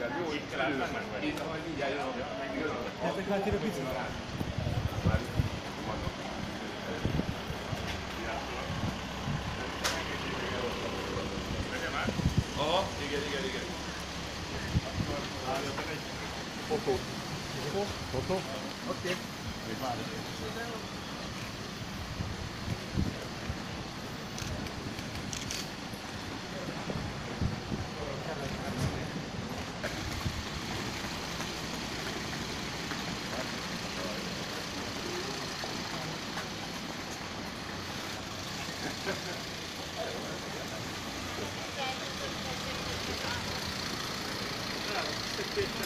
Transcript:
Jó, itt kell átmenni. Itt, ahogy így jön, Ezek hát ide picit. Aha, igen. Fotó. Fotó? Oké. Thank you.